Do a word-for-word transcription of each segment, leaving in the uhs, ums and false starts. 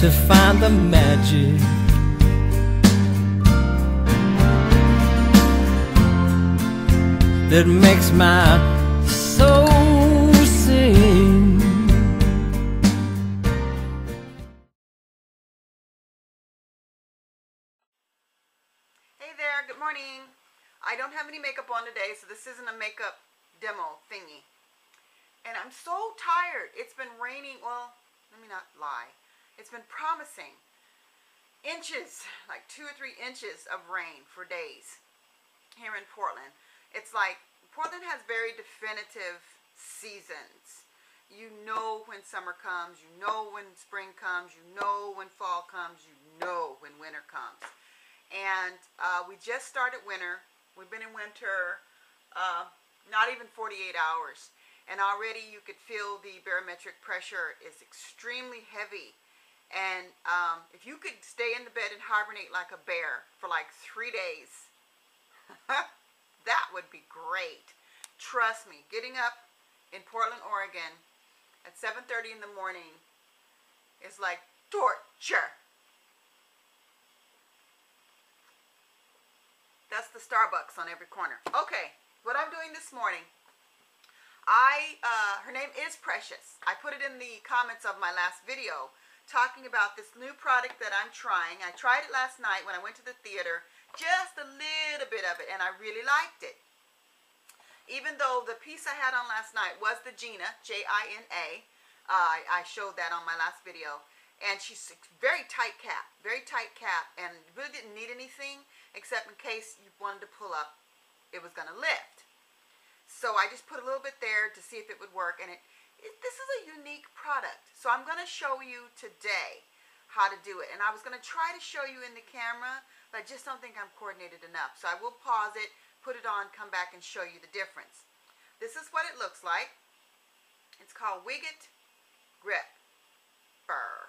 to find the magic that makes my soul sing. Hey there, good morning. I don't have any makeup on today, so this isn't a makeup demo thingy. And I'm so tired. It's been raining, well, let me not lie. It's been promising inches, like two or three inches of rain for days here in Portland. It's like Portland has very definitive seasons. You know when summer comes, you know when spring comes, you know when fall comes, you know when winter comes. And uh, we just started winter. We've been in winter uh, not even forty-eight hours. And already you could feel the barometric pressure is extremely heavy. And um, if you could stay in the bed and hibernate like a bear for like three days, that would be great. Trust me, getting up in Portland, Oregon at seven thirty in the morning is like torture. That's the Starbucks on every corner. Okay, what I'm doing this morning, I, uh, her name is Precious. I put it in the comments of my last video talking about this new product that I'm trying. I tried it last night when I went to the theater, just a little bit of it, and I really liked it. Even though the piece I had on last night was the Gina, J I N A, uh, I, I showed that on my last video, and she's very tight cap, very tight cap, and really didn't need anything except in case you wanted to pull up, it was going to lift. So I just put a little bit there to see if it would work, and it, it this is a unique product. So I'm going to show you today how to do it. And I was going to try to show you in the camera, but I just don't think I'm coordinated enough. So I will pause it, put it on, come back and show you the difference. This is what it looks like. It's called Wiget Grip Fur.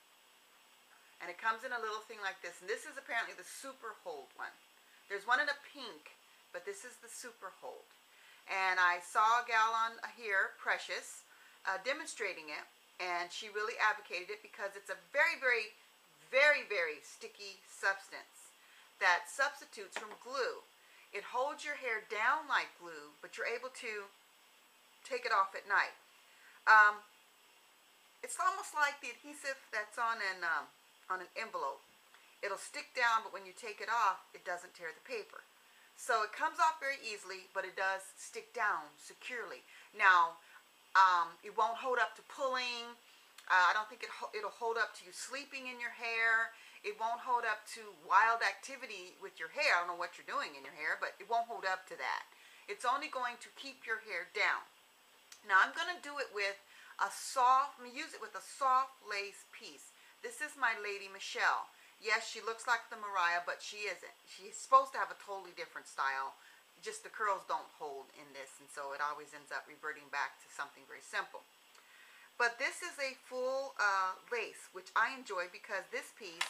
And it comes in a little thing like this. And this is apparently the super hold one. There's one in a pink, but this is the super hold. And I saw a gal on here, Precious, uh, demonstrating it, and she really advocated it because it's a very, very, very, very sticky substance that substitutes from glue. It holds your hair down like glue, but you're able to take it off at night. Um, it's almost like the adhesive that's on an, um, on an envelope. It'll stick down, but when you take it off, it doesn't tear the paper. So it comes off very easily, but it does stick down securely. Now, um, it won't hold up to pulling. Uh, I don't think it ho it'll hold up to you sleeping in your hair. It won't hold up to wild activity with your hair. I don't know what you're doing in your hair, but it won't hold up to that. It's only going to keep your hair down. Now, I'm going to do it with a soft, I'm going to use it with a soft lace piece. This is my Lady Michelle. Yes, she looks like the Mariah, but she isn't. She's supposed to have a totally different style. Just the curls don't hold in this, and so it always ends up reverting back to something very simple. But this is a full uh, lace, which I enjoy because this piece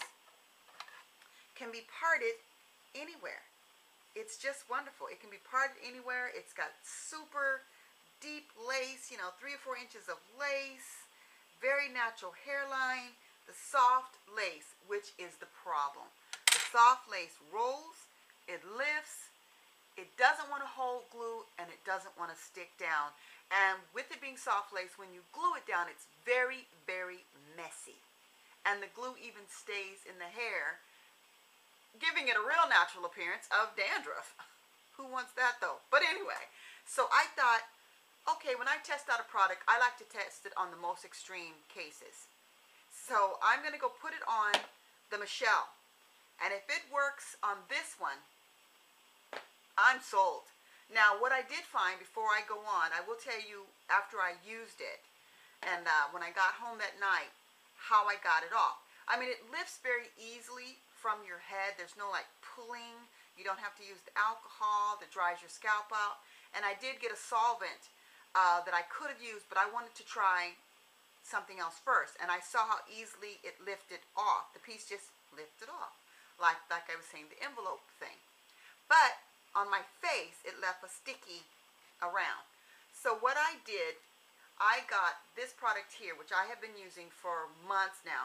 can be parted anywhere. It's just wonderful. It can be parted anywhere. It's got super deep lace, you know, three or four inches of lace, very natural hairline. The soft lace, which is the problem. The soft lace rolls, it lifts, it doesn't want to hold glue, and it doesn't want to stick down. And with it being soft lace, when you glue it down, it's very, very messy. And the glue even stays in the hair, giving it a real natural appearance of dandruff. Who wants that though? But anyway, so I thought, okay, when I test out a product, I like to test it on the most extreme cases. So I'm going to go put it on the Michelle. And if it works on this one, I'm sold. Now, what I did find before I go on, I will tell you after I used it, and uh, when I got home that night, how I got it off. I mean, it lifts very easily from your head. There's no like pulling. You don't have to use the alcohol that dries your scalp out. And I did get a solvent uh, that I could have used, but I wanted to try something else first, and I saw how easily it lifted off. The piece just lifted off, like like I was saying, the envelope thing. But on my face, it left a sticky around. So what I did, I got this product here, which I have been using for months now.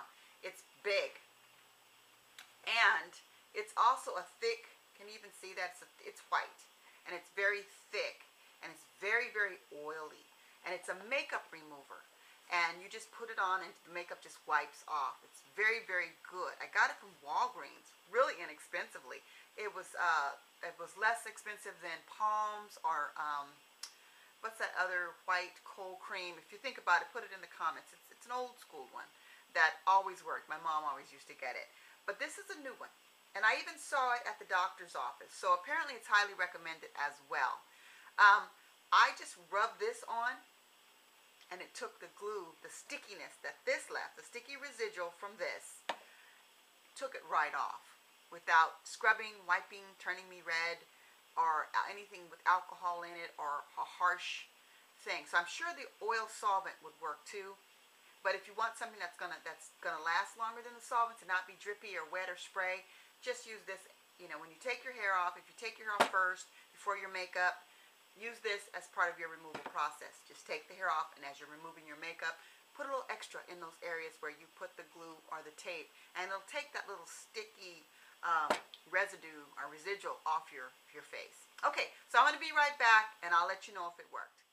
It's big. And it's also a thick, can you even see that? It's, a, it's white. And it's very thick. And it's very, very oily. And it's a makeup remover. And you just put it on and the makeup just wipes off. It's very, very good. I got it from Walgreens, really inexpensively. It was uh, it was less expensive than Palms or um, what's that other white cold cream? If you think about it, put it in the comments. It's, it's an old school one that always worked. My mom always used to get it. But this is a new one. And I even saw it at the doctor's office. So apparently it's highly recommended as well. Um, I just rubbed this on and it took the glue, the stickiness that this left, the sticky residual from this, took it right off without scrubbing, wiping, turning me red, or anything with alcohol in it or a harsh thing. So I'm sure the oil solvent would work too. But if you want something that's gonna that's gonna last longer than the solvent, to not be drippy or wet or spray, just use this. You know, when you take your hair off, if you take your hair off first before your makeup, use this as part of your removal process. Just take the hair off, and as you're removing your makeup, put a little extra in those areas where you put the glue or the tape, and it'll take that little sticky um, residue or residual off your, your face. Okay, so I'm going to be right back, and I'll let you know if it worked.